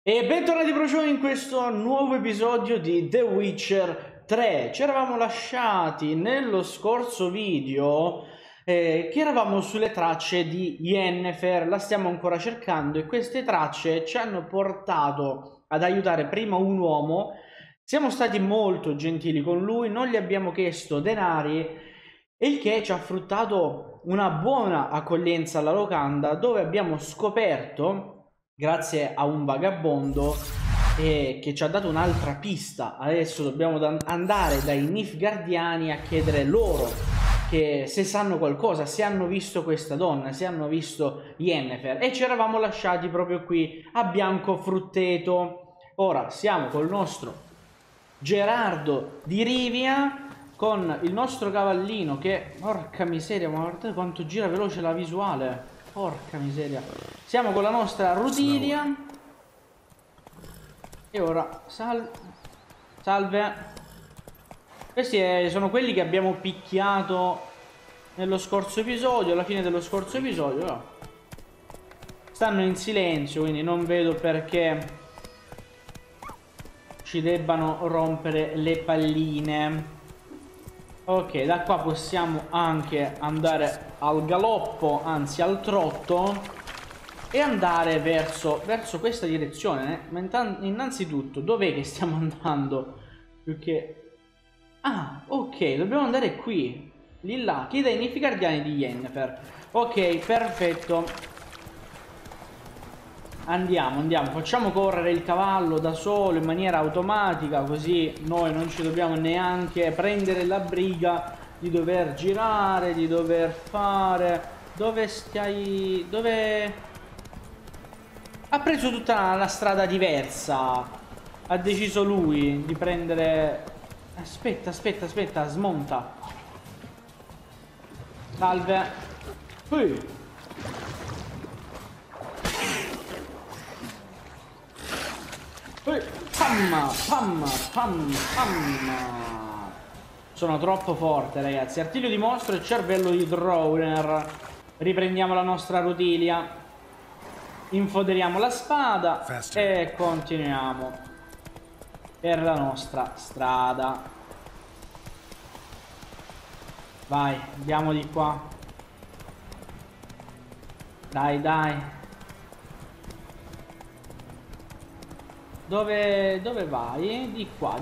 E bentornati procioni in questo nuovo episodio di The Witcher 3. Ci eravamo lasciati nello scorso video che eravamo sulle tracce di Yennefer, la stiamo ancora cercando e queste tracce ci hanno portato ad aiutare prima un uomo. Siamo stati molto gentili con lui, non gli abbiamo chiesto denari, e il che ci ha fruttato una buona accoglienza alla locanda, dove abbiamo scoperto, grazie a un vagabondo che ci ha dato un'altra pista. Adesso dobbiamo andare dai Nilfgaardiani a chiedere loro che se sanno qualcosa, se hanno visto questa donna, se hanno visto Yennefer. E ci eravamo lasciati proprio qui a Biancofrutteto. Ora siamo col nostro Gerardo di Rivia, con il nostro cavallino che, porca miseria, ma guardate quanto gira veloce la visuale. Porca miseria. Siamo con la nostra Rutilia. E ora salve. Questi sono quelli che abbiamo picchiato nello scorso episodio, alla fine dello scorso episodio, no? Stanno in silenzio, quindi non vedo perché ci debbano rompere le palline. Ok, da qua possiamo anche andare al galoppo, anzi al trotto, e andare verso questa direzione. Ma innanzitutto, dov'è che stiamo andando? Perché... ah, ok, dobbiamo andare qui. Lì là, chiede ai Nilfgaardiani di Yennefer. Ok, perfetto. Andiamo, facciamo correre il cavallo da solo in maniera automatica, così noi non ci dobbiamo neanche prendere la briga di dover girare, di dover fare... Dove stai... dove... Ha preso tutta la strada diversa. Ha deciso lui di prendere... Aspetta, smonta. Salve. Qui. Pam. Sono troppo forte, ragazzi. Artiglio di mostro e cervello di Drowner. Riprendiamo la nostra Rutilia. Infoderiamo la spada e continuiamo per la nostra strada. Vai, andiamo di qua. Dai. Dove vai? Di qua.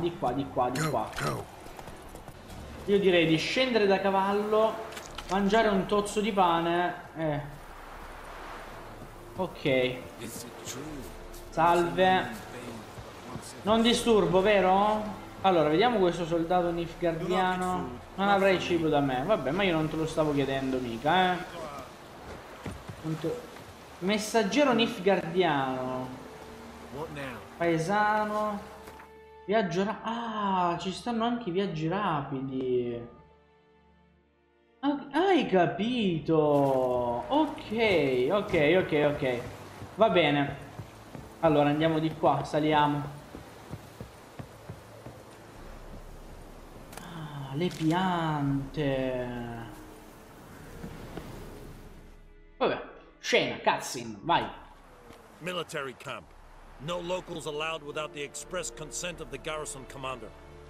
Io direi di scendere da cavallo, mangiare un tozzo di pane. Ok. Salve. Non disturbo, vero? Allora, vediamo questo soldato nilfgaardiano. Non avrai cibo da me. Vabbè, ma io non te lo stavo chiedendo mica, Messaggero nilfgaardiano. Paesano. Viaggio ah, ci stanno anche i viaggi rapidi. Hai capito? Ok. Va bene. Allora andiamo di qua, saliamo. Ah, le piante. Vabbè, scena, cutscene, vai. Military camp. No locals allowed without the express consent of the garrison commander.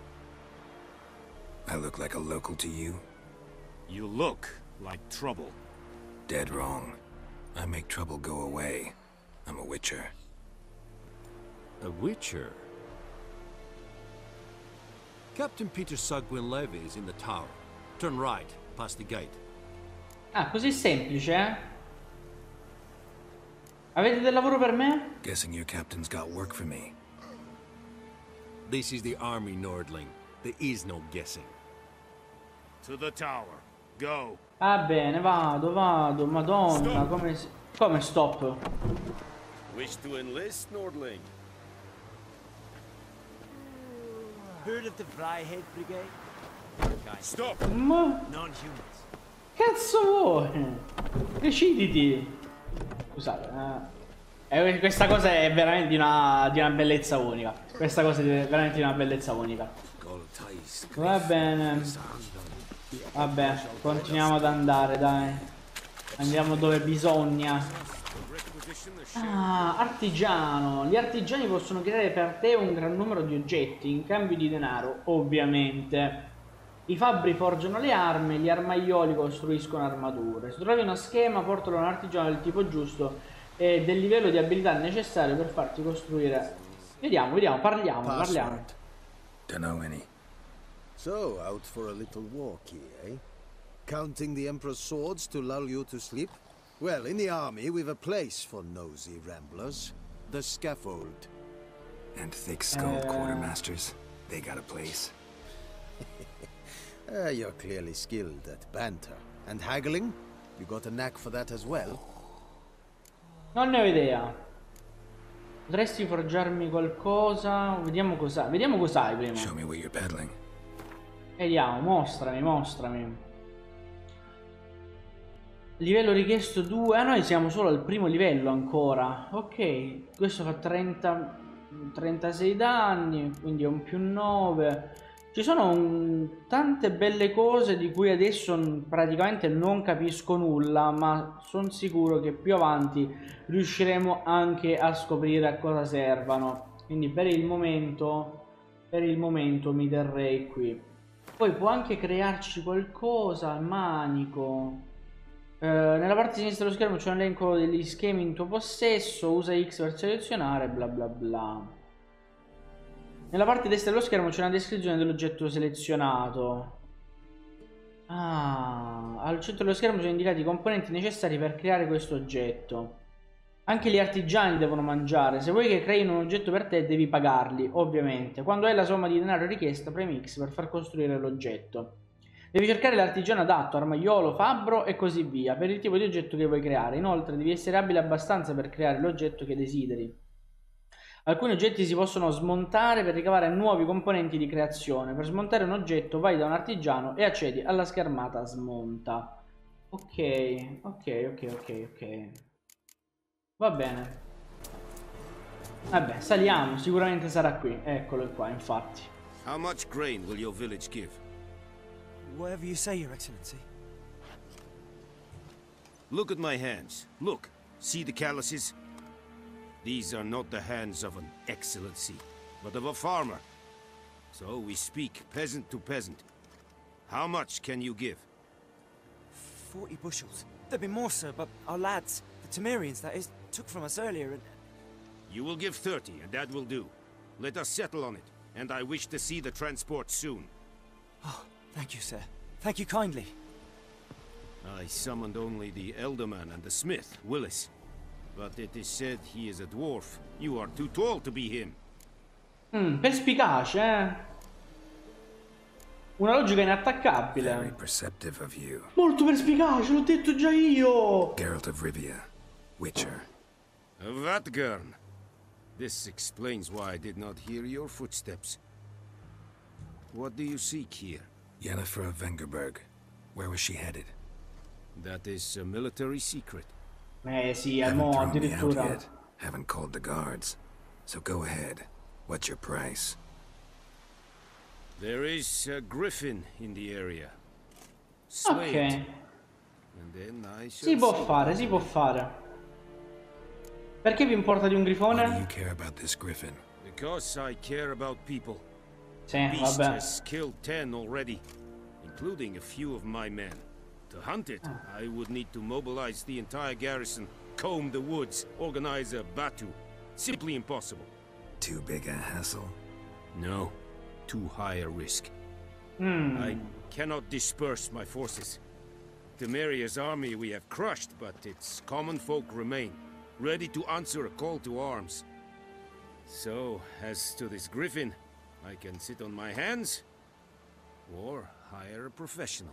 I look like a local to you? You look like trouble. Dead wrong. I make trouble go away. I'm a witcher. A witcher? Captain Peter Sagwin Levy is in the tower. Turn right, past the gate. Ah, così semplice, eh? Avete del lavoro per me? Guessing your captain's got work for me. This is the army, Nordling. There is no guessing. To the tower. Go. Va bene, vado. Madonna, come stop? Wish to enlist, Nordling? Heard of the Fryhead Brigade? Stop! Ma Non-humans. cazzo vuoi? Deciditi. Scusate, questa cosa è veramente di una bellezza unica. Questa cosa è veramente di una bellezza unica. Va bene. Vabbè, continuiamo ad andare, dai. Andiamo dove bisogna. commission the share. Ah, artigiano. Gli artigiani possono creare per te un gran numero di oggetti in cambio di denaro, ovviamente. I fabbri forgiano le armi, gli armaioli costruiscono armature. Se trovi uno schema, portalo a un artigiano del tipo giusto e del livello di abilità necessario per farti costruire. Vediamo, parliamo. Don't know any. So, out for a little walk here, eh? Counting the Emperor's swords to lull you to sleep? Well, in the army, we've a place for nosy ramblers. The scaffold. And thick-skulled quartermasters. They got a place. You're clearly skilled at banter. And haggling? You got a knack for that as well? Non ne ho idea. Potresti forgiarmi qualcosa? Vediamo cos'hai. Vediamo cos'hai prima. Show me what you're peddling. Vediamo, mostrami. Livello richiesto 2. Ah, noi siamo solo al primo livello ancora. Ok, questo fa 36 danni, quindi è un più 9. Ci sono tante belle cose di cui adesso praticamente non capisco nulla, ma sono sicuro che più avanti riusciremo anche a scoprire a cosa servano. Quindi per il momento mi terrei qui. Poi può anche crearci qualcosa, il manico. Nella parte sinistra dello schermo c'è un elenco degli schemi in tuo possesso, usa X per selezionare, bla bla bla. Nella parte destra dello schermo c'è una descrizione dell'oggetto selezionato. Ah, al centro dello schermo sono indicati i componenti necessari per creare questo oggetto. Anche gli artigiani devono mangiare. Se vuoi che creino un oggetto per te devi pagarli, ovviamente. Quando hai la somma di denaro richiesta premi X per far costruire l'oggetto. Devi cercare l'artigiano adatto, armaiolo, fabbro e così via, per il tipo di oggetto che vuoi creare. Inoltre devi essere abile abbastanza per creare l'oggetto che desideri. Alcuni oggetti si possono smontare per ricavare nuovi componenti di creazione. Per smontare un oggetto vai da un artigiano e accedi alla schermata smonta. Ok. Va bene. Vabbè, saliamo, sicuramente sarà qui. Eccolo qua, infatti. How much grain will your village give? Whatever you say, Your Excellency. Look at my hands. Look. See the calluses? These are not the hands of an excellency, but of a farmer. So we speak peasant to peasant. How much can you give? 40 bushels. There'd be more, sir, but our lads, the Temerians, that is, took from us earlier and... You will give 30, and that will do. Let us settle on it, and I wish to see the transport soon. Oh, thank you, sir. Thank you kindly. I summoned only the Elderman and the smith, Willis. But it is said he is a dwarf. You are too tall to be him. Perspicace, eh? Una logica Very inattaccabile. perceptive of you. Molto perspicace, l'ho detto già io. Geralt of Rivia, Witcher. Vatgern. This explains why I did not hear your footsteps. What do you seek here? Yennefer of Vengerberg. Where was she headed? That is a military secret. Sì, Haven't mo thrown me out addirittura. yet. Haven't called the guards. So go ahead. What's your price? There is a griffin in the area. Ok. Slay it, and then I shall Si può see. fare, si può fare. Perché vi importa di un Why do you grifone? care about this griffin? Because I care about people. Sì, Beast vabbè. has killed 10 already, including a few of my men. To hunt it, I would need to mobilize the entire garrison, comb the woods, organize a batu. Simply impossible. Too big a hassle? No, too high a risk. I cannot disperse my forces. Temeria's army we have crushed, but its common folk remain, ready to answer a call to arms. So, as to this griffin, I can sit on my hands, or hire a professional.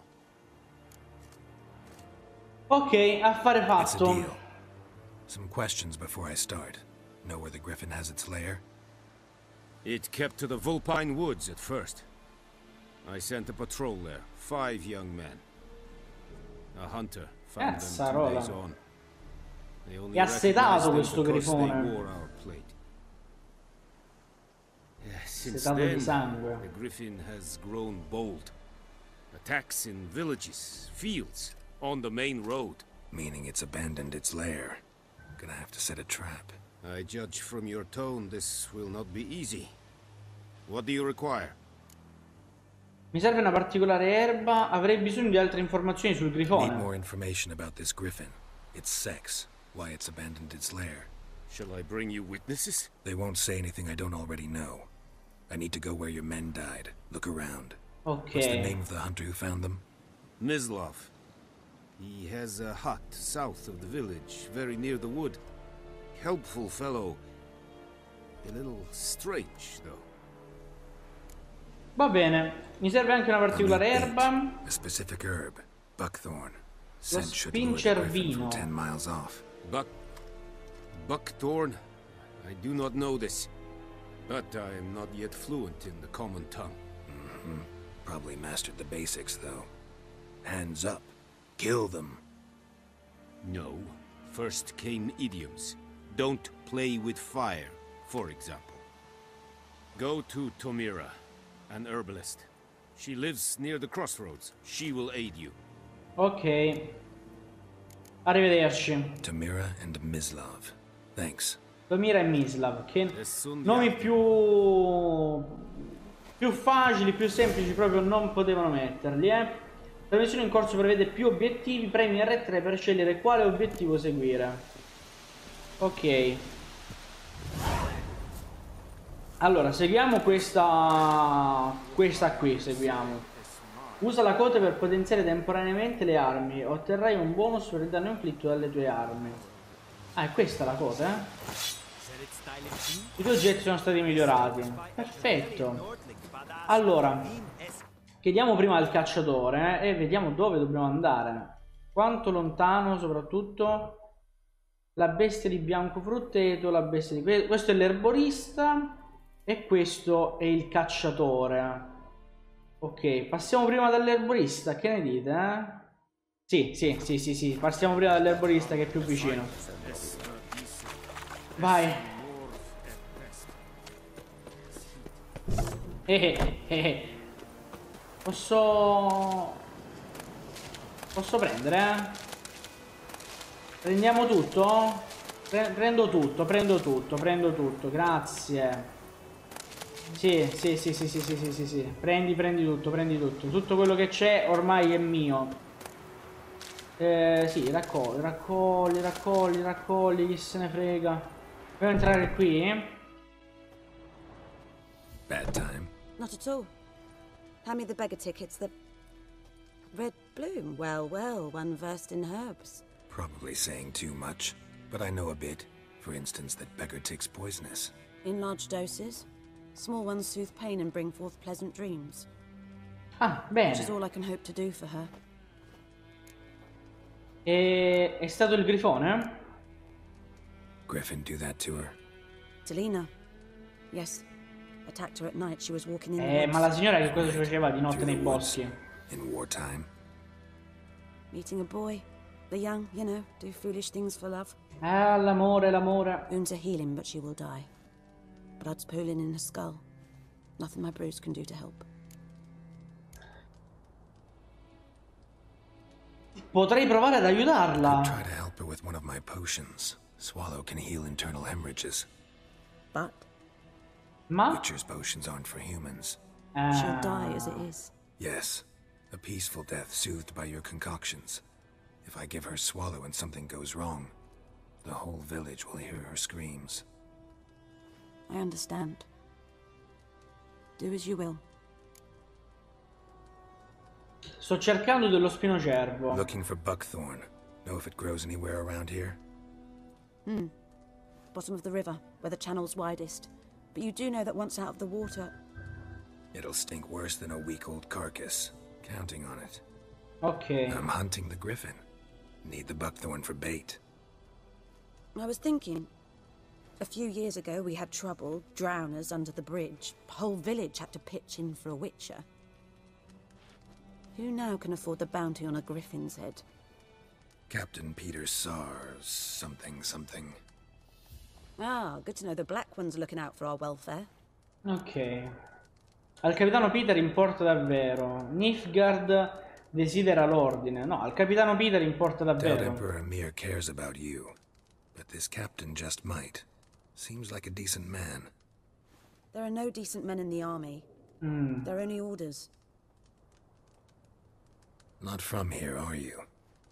Ok, affare It's a fatto. deal. Some questions before I start. Know where the griffin has its lair? It kept to the Vulpine Woods at first. I sent a patrol there, 5 young men. A hunter found them 2 Cazzarola. days on. They only È assetato recognized them questo because they grifone. wore our plate. Since Assetato di then, sangue. the griffin has grown bold. Attacks in villages, fields, on the main road. Meaning it's abandoned its lair. Gonna have to set a trap. I judge from your tone this will not be easy. What do you require? Mi serve una particolare erba. Avrei bisogno di altre informazioni sul Need grifone. more information about this griffin. Its sex, why it's abandoned its lair. Shall I bring you witnesses? They won't say anything I don't already know. I need to go where your men died. Look around. Ok. What's the name of the hunter who found them? Mislav. He has a hut south of the village, very near the wood. Helpful fellow. A little strange, though. Va bene. Mi serve anche una particolare Only erba. bait, a specific herb, buckthorn. Scent should lure the spincervino. griffin from 10 miles off. Buckthorn? I do not know this. But I am not yet fluent in the common tongue. Probably mastered the basics, though. Hands up. Kill them. No. First came idioms. Don't play with fire, for example. Go to Tomira, an herbalist. She lives near the crossroads. She will aid you. Ok. Arrivederci. Tamira and Mislav. Thanks. Tomira e Mislav. Che Nessun nomi diavolo. più facili, più semplici proprio non potevano metterli, eh. La missione in corso prevede più obiettivi. Premi R3 per scegliere quale obiettivo seguire. Ok. Allora, seguiamo questa qui, seguiamo. Usa la cote per potenziare temporaneamente le armi. Otterrai un bonus per il danno inflitto dalle tue armi. Ah, è questa la cote, I tuoi oggetti sono stati migliorati. Perfetto. Allora, chiediamo prima al cacciatore e vediamo dove dobbiamo andare. Quanto lontano, soprattutto. La bestia di biancofrutteto, la bestia di... Questo è l'erborista e questo è il cacciatore. Ok, passiamo prima dall'erborista, che ne dite, Sì, passiamo prima dall'erborista che è più vicino. Vai. Posso prendere, Prendiamo tutto? Prendo tutto, grazie. Sì. Prendi tutto. Tutto quello che c'è ormai è mio. Sì, raccogli, chi se ne frega. Devo entrare qui? Bad time. Not at all. Hand me the beggar tickets. The red bloom. Well, one versed in herbs. Probably saying too much, but I know a bit. For instance, that beggar tick's poisonous. In large doses. Small ones soothe pain and bring forth pleasant dreams. Ah, Which is bene. all I can hope to do for her. È stato il grifone? Griffin do that to her? Delina. Yes. Attacked her at night. She was walking in the Ma woods. la signora che cosa ci faceva di notte Through nei the woods. boschi? In wartime? Meeting a boy. The young, you know, do foolish things for love. Ah, l'amore. Wounds are healing, but she will die. Blood's pooling in her skull. Nothing my bruise can do to help. Potrei provare ad I'll aiutarla. try to help her with one of my potions. Swallow can heal internal hemorrhages. But Ma? Witcher's potions aren't for humans. she'll die as it is. Yes, a peaceful death soothed by your concoctions. If I give her Swallow and something goes wrong, the whole village will hear her screams. I understand. Do as you will. Sto cercando dello spinocervo. Looking for buckthorn. Know if it grows anywhere around here? Bottom of the river, where the channel's widest. But you do know that once out of the water... It'll stink worse than a week-old carcass. Counting on it. Ok. I'm hunting the griffin. Need the buckthorn for bait. I was thinking... A few years ago we had trouble, drowners under the bridge. The whole village had to pitch in for a witcher. Who now can afford the bounty on a griffin's head? Captain Peter Sars, something. Ah, good to know the Black One's looking out for our welfare. Ok. Al capitano Peter importa davvero. Nilfgaard desidera l'ordine. No, al capitano Peter importa Doubt davvero. Emperor Emir cares about you. but this captain just might. Seems like a decent man. There are no decent men in the army. They're only orders. Not from here, are you?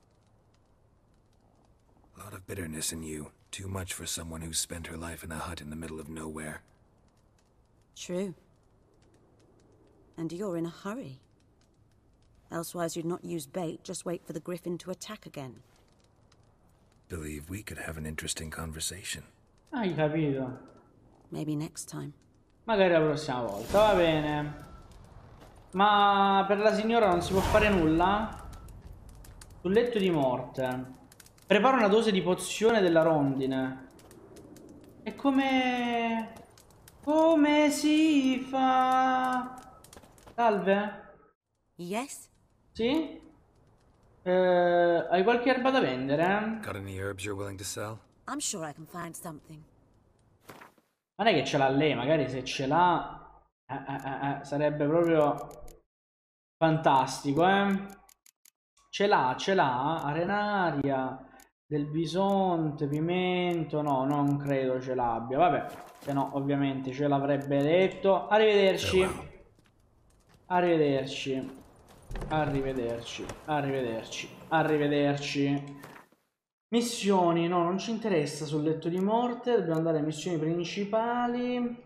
A lot of bitterness in you. Too much for someone who's spent her life in a hut in the middle of nowhere. True. And you're in a hurry. Elsewise you'd not use bait, just wait for the griffin to attack again. Believe we could have an interesting conversation. Hai capito? Maybe next time. Magari la prossima volta, va bene. Ma per la signora non si può fare nulla? Sul letto di morte. Prepara una dose di pozione della rondine. E come... come si fa? Salve? Yes? Sì? Hai qualche erba da vendere? Got any herbs you're willing to sell? I'm sure I can find something. Non è che ce l'ha lei, magari se ce l'ha sarebbe proprio fantastico, Ce l'ha, arenaria, del bisonte, pimento, no, non credo ce l'abbia, vabbè, se no ovviamente ce l'avrebbe detto. Arrivederci. Arrivederci. Arrivederci. Arrivederci. Arrivederci. Missioni, no, non ci interessa sul letto di morte, dobbiamo andare alle missioni principali.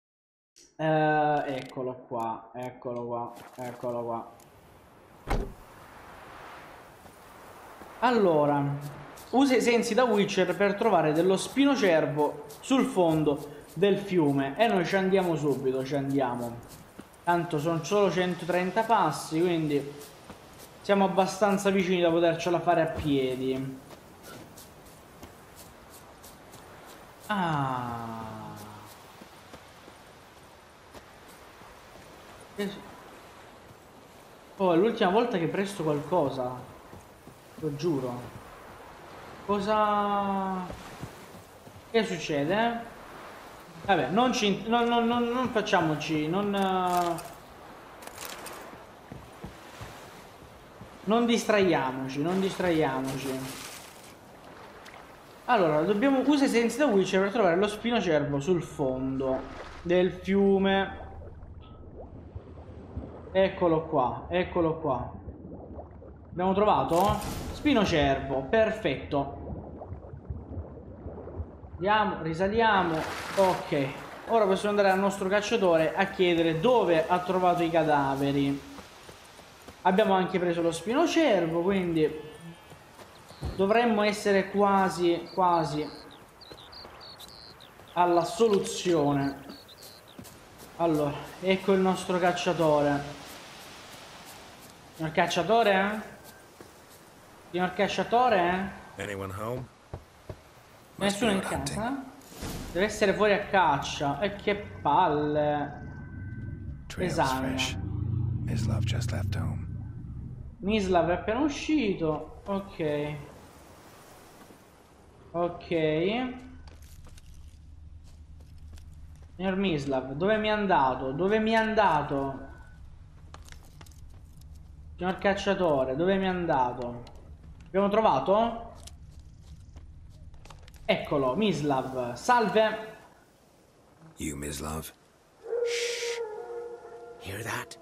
Eccolo qua, eccolo qua, eccolo qua. Allora, usa i sensi da Witcher per trovare dello spinocervo sul fondo del fiume e noi ci andiamo subito, ci andiamo. Tanto sono solo 130 passi, quindi siamo abbastanza vicini da potercela fare a piedi. Ah. Oh, è l'ultima volta che presto qualcosa. Lo giuro. Cosa... che succede? Vabbè, non facciamoci... Non distraiamoci, non distraiamoci. Allora, dobbiamo usare i sensi da Witcher per trovare lo spinocervo sul fondo del fiume. Eccolo qua, eccolo qua. Abbiamo trovato? Spinocervo, perfetto. Andiamo, risaliamo. Ok, ora possiamo andare al nostro cacciatore a chiedere dove ha trovato i cadaveri. Abbiamo anche preso lo spinocervo, quindi dovremmo essere quasi alla soluzione. Allora, ecco il nostro cacciatore. Signor cacciatore? Signor cacciatore? Anyone home? Nessuno in casa? Deve essere fuori a caccia. E che palle. Esame. Mislav just left home. Mislav è appena uscito. Ok. Ok. Signor Mislav, dove mi è andato? Dove mi è andato? Signor cacciatore, dove mi è andato? Abbiamo trovato? Eccolo, Mislav. Salve. You, Mislav? Shh. Hear that?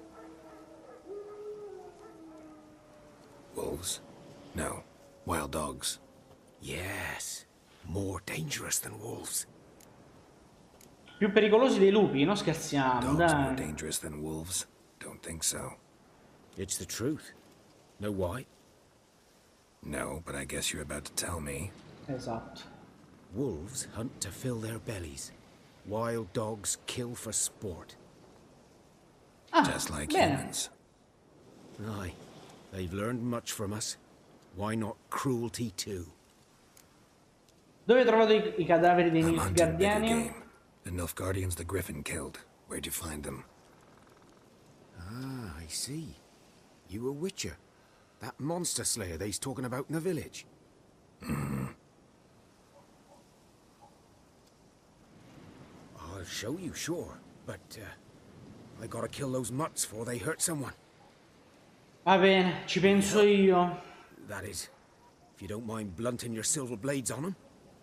Wolves? No. Wild dogs. Yes. More dangerous than wolves. Più pericolosi dei lupi, non scherziamo, Dogs dai. more dangerous than wolves? Don't think so. It's the truth. Know why? No, but I guess you're about to tell me. Esatto. Wolves hunt to fill their bellies. Wild dogs kill for sport. Ah, Just like bene. humans. Aye. They've learned much from us. Why not cruelty too? Dove hai trovato i cadaveri dei I'm hunting bigger Nilfgaardiani? game. The Nilfgaardians the Griffin killed. Where'd you find them? Ah, I see. You a witcher. That monster slayer they's talking about in the village. I'll show you, sure. But, I gotta kill those mutts before they hurt someone. Va bene, ci penso io. That is, if you don't mind blunting your silver blades on them.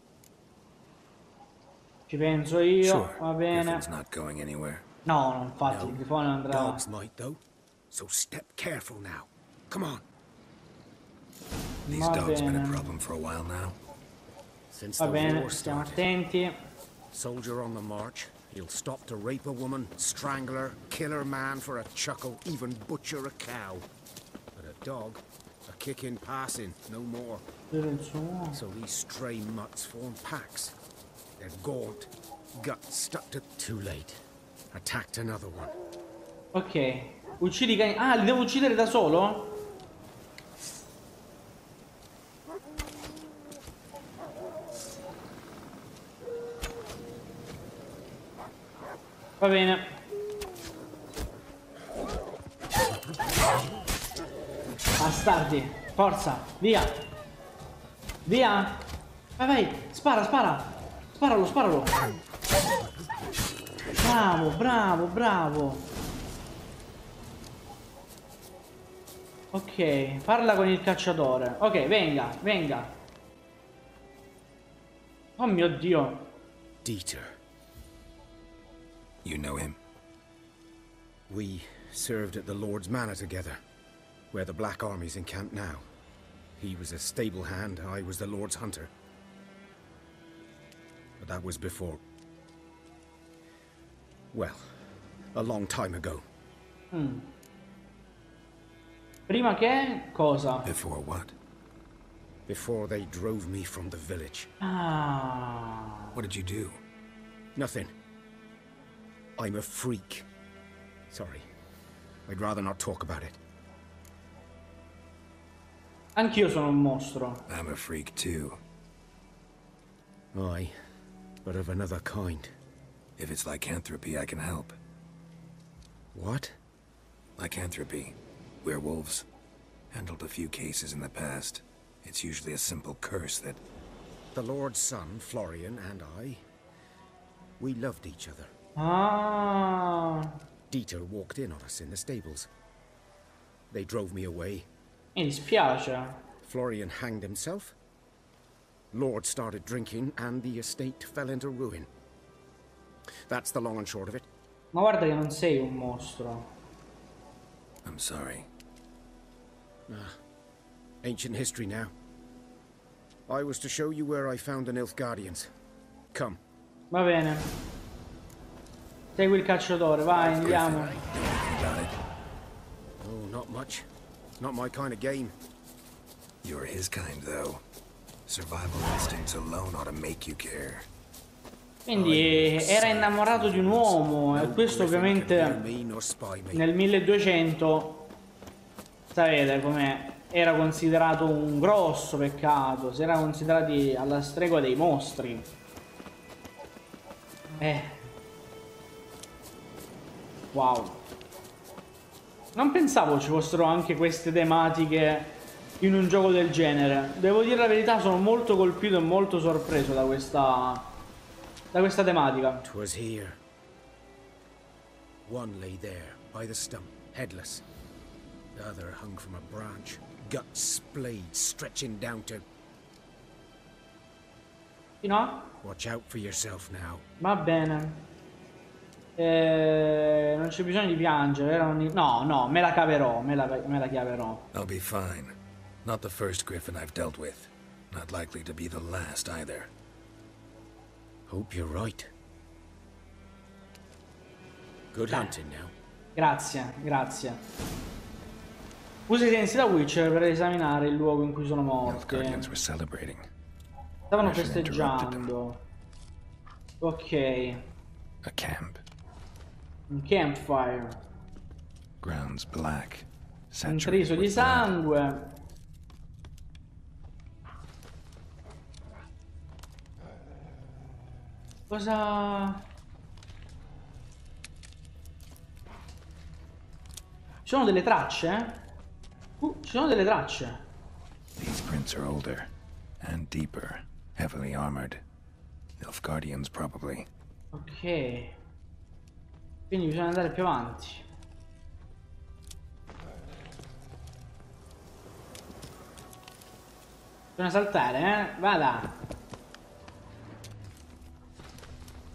Ci penso io, Sure, va bene. Griffin's not going anywhere. No, no, infatti il grifone andrà. Dogs might, though. So step careful now. Come on. These Va dogs been a bene. problem for a while now. Since Va the bene, war stiamo started. attenti. Soldier on the march. He'll stop to rape a woman, strangle her, kill her man for a chuckle, even butcher a cow. But a dog, a kick in passing, no more. So these stray mutts form packs. They're gaunt, guts stuck to... Too late. Attacked another one. Ok, uccidi i cani. Ah, li devo uccidere da solo? Va bene. Bastardi, forza, via. Via. Vai, vai, spara, spara. Sparalo, sparalo. Bravo, bravo, bravo. Ok, parla con il cacciatore. Ok, venga, venga. Oh mio Dio. Dieter. You know him? We served at the Lord's Manor together, where the Black Army's encamped now. He was a stable hand, I was the Lord's hunter. But that was before... well, a long time ago. Prima che cosa? Before what? Before they drove me from the village. Ah. What did you do? Nothing. I'm a freak. Sorry. I'd rather not talk about it. Anch'io sono un mostro. I'm a freak too. Aye, but of another kind. If it's lycanthropy, I can help. What? Lycanthropy. Werewolves. Handled a few cases in the past. It's usually a simple curse that... The Lord's son, Florian, and I... we loved each other. Ah. Dieter walked in on us in the stables. They drove me away. Mi dispiace. Florian hanged himself. Lord started drinking, and the estate fell into ruin. That's the long and short of it. Ma guarda che non sei un mostro. I'm sorry. Ancient history now. I was to show you where I found the Nilfgaardians. Come. Va bene. Segui il cacciatore, vai, andiamo. You got it? Oh, not much. Not my kind of game. You're his kind, though. Survival instincts alone ought to make you care. Quindi era innamorato di un uomo e questo ovviamente nel 1200 sapete com'è, era considerato un grosso peccato, si era considerati alla stregua dei mostri. Wow. Non pensavo ci fossero anche queste tematiche in un gioco del genere. Devo dire la verità, sono molto colpito e molto sorpreso da questa tematica. 'Twas here. One lay there, by the stump, headless. The other hung from a branch, guts splayed, stretching down to... No? Watch out for yourself now. Va bene. Non c'è bisogno di piangere. No, no, me la caverò, me la chiaverò. I'll be fine. Not the first Griffin I've dealt with. Not likely to be the last either. Hope you're right. Good hunting now. Grazie, grazie. Usa i sensi da Witcher per esaminare il luogo in cui sono morti. Nilfgaardians were celebrating. Stavano Ashen festeggiando. Ok. A camp. Un campfire. Grounds black. Intriso di sangue. Cosa... Ci sono delle tracce? Ci sono delle tracce. These prints are older and deeper, heavily armored. Nilfgaardians probably. Ok. Quindi bisogna andare più avanti. Bisogna saltare, Vada.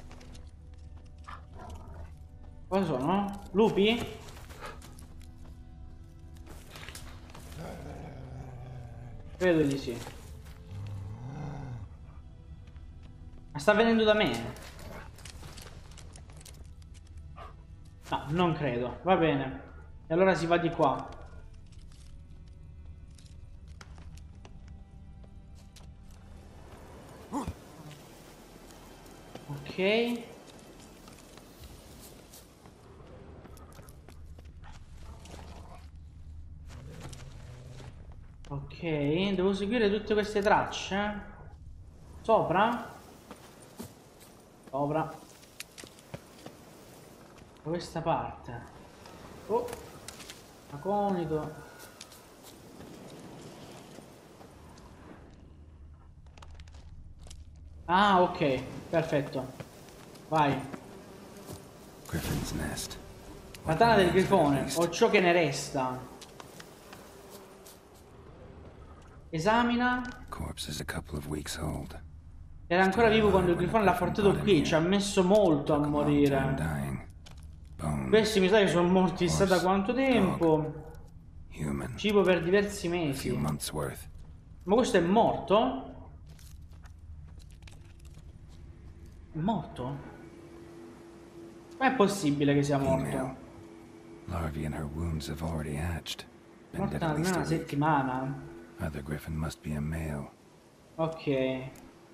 Cosa sono? Lupi? Credo di sì. Ma sta venendo da me? No, non credo. Va bene. E allora si va di qua. Ok. Ok, devo seguire tutte queste tracce. Sopra? Sopra. Da questa parte. Oh, aconito. Ah, ok, perfetto. Vai. Griffin's nest. La tana del grifone, o ciò che ne resta. Esamina. Corpse is a couple of weeks old. Era ancora vivo quando il grifone l'ha portato qui. Ci ha messo molto a morire. Questi mi sa che sono morti chissà da quanto tempo. Cibo per diversi mesi. Ma questo è morto? È morto? Ma è possibile che sia morto? Larvae in her wounds have already hatched. Been dead Morta at least almeno a una week. settimana. Other griffin must be a male. Ok.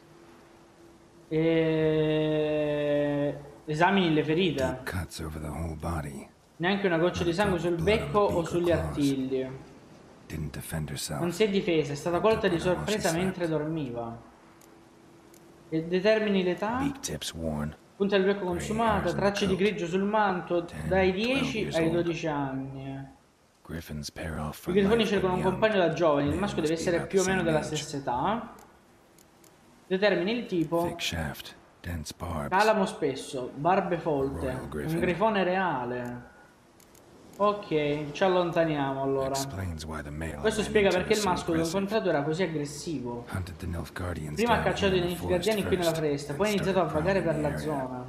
Esamini le ferite. Deep cuts over the whole body. Neanche una goccia di sangue sul becco o sugli artigli. Didn't defend herself. Non si è difesa, è stata colta di sorpresa mentre dormiva. E determini l'età? Beak tips worn. Punta del becco consumata, tracce di grigio sul manto, dai 10 ai 12 anni. Griffins pair off I grifoni cercano un compagno da giovani, il maschio deve essere più o meno della stessa età. Determini il tipo. Thick shaft, dense barbs. Calamo spesso, barbe folte, un grifone reale. Ok, ci allontaniamo allora. Questo spiega perché il maschio che ho incontrato era così aggressivo. Prima ha cacciato i Nilfgaardiani qui nella foresta, poi ha iniziato a vagare per la zona.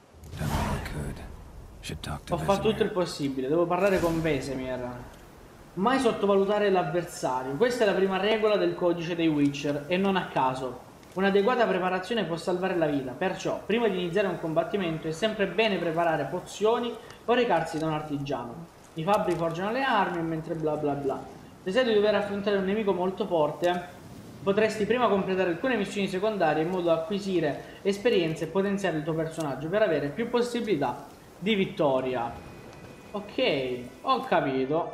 Ho fatto tutto il possibile, devo parlare con Vesemir. Mai sottovalutare l'avversario. Questa è la prima regola del codice dei Witcher, e non a caso. Un'adeguata preparazione può salvare la vita, perciò prima di iniziare un combattimento è sempre bene preparare pozioni o recarsi da un artigiano. I fabbri forgiano le armi mentre bla bla bla. Se sai di dover affrontare un nemico molto forte, potresti prima completare alcune missioni secondarie in modo da acquisire esperienza e potenziare il tuo personaggio per avere più possibilità di vittoria. Ok, ho capito.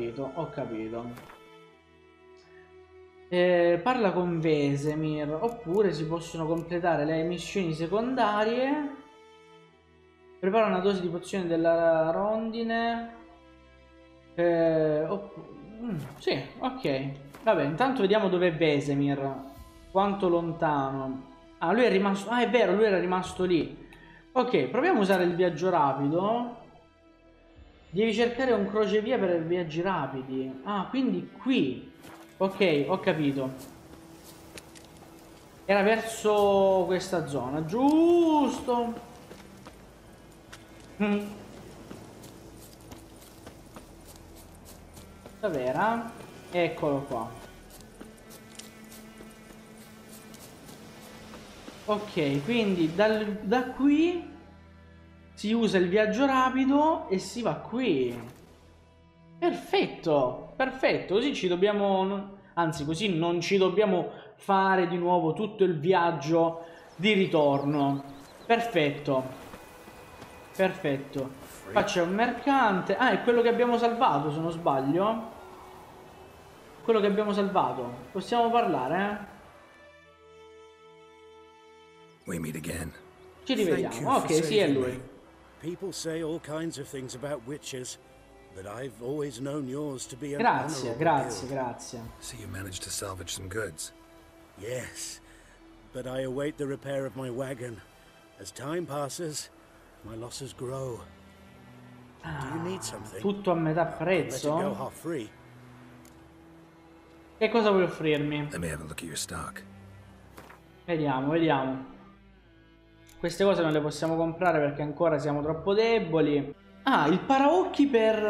Parla con Vesemir, oppure si possono completare le missioni secondarie. Prepara una dose di pozione della rondine. Sì, ok. Vabbè, intanto vediamo dov'è Vesemir. Quanto lontano. Ah, lui è rimasto. Ah, è vero, lui era rimasto lì. Ok, proviamo a usare il viaggio rapido. Devi cercare un crocevia per viaggi rapidi. Ah, quindi qui. Ok, ho capito. Era verso questa zona, giusto? Dov'era? Eccolo qua. Ok, quindi da qui si usa il viaggio rapido e si va qui. Perfetto, perfetto. Così ci dobbiamo... Anzi, così non ci dobbiamo fare di nuovo tutto il viaggio di ritorno. Perfetto. Perfetto. Qua c'è un mercante. Ah, è quello che abbiamo salvato, se non sbaglio. Quello che abbiamo salvato. Possiamo parlare, We meet again. Ci rivediamo. Ok, sì, è lui. People say all kinds of things about witches, but I've always known yours to be an Grazie, honorable grazie, guild. grazie. So you managed to salvage some goods. Yes, but I await the repair of my wagon. As time passes, my losses grow. Do you need something? Tutto a metà Let it go prezzo? half free. Che cosa vuoi offrirmi? Let me have a look at your stock. Vediamo, vediamo. Queste cose non le possiamo comprare perché ancora siamo troppo deboli. Ah, il paraocchi per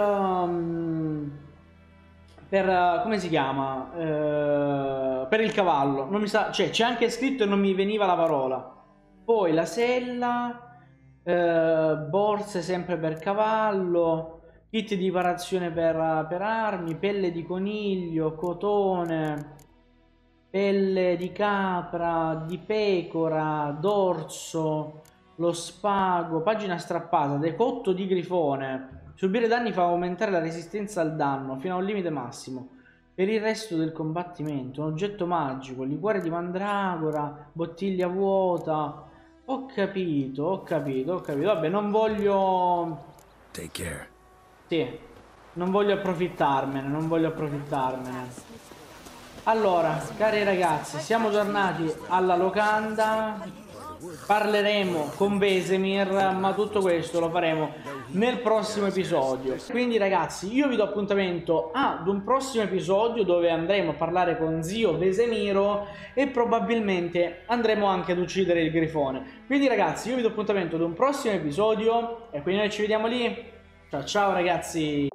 come si chiama? Per il cavallo. Non mi sa, cioè c'è anche scritto e non mi veniva la parola. Poi la sella, borse sempre per cavallo, kit di riparazione per armi, pelle di coniglio, cotone, pelle di capra, di pecora, dorso, lo spago, pagina strappata, decotto di grifone. Subire danni fa aumentare la resistenza al danno fino a un limite massimo. Per il resto del combattimento, un oggetto magico, liquore di mandragora, bottiglia vuota. Ho capito, ho capito, ho capito. Vabbè, non voglio... Take care. Sì, non voglio approfittarmene, non voglio approfittarmene. Allora, cari ragazzi, siamo tornati alla locanda. Parleremo con Vesemir, ma tutto questo lo faremo nel prossimo episodio. Quindi ragazzi, io vi do appuntamento ad un prossimo episodio dove andremo a parlare con zio Vesemiro e probabilmente andremo anche ad uccidere il grifone. Quindi ragazzi, io vi do appuntamento ad un prossimo episodio e quindi noi ci vediamo lì. Ciao ciao ragazzi.